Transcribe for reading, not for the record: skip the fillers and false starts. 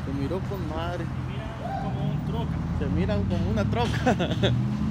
Se miró con madre. Mira como un troca. Se miran como una troca.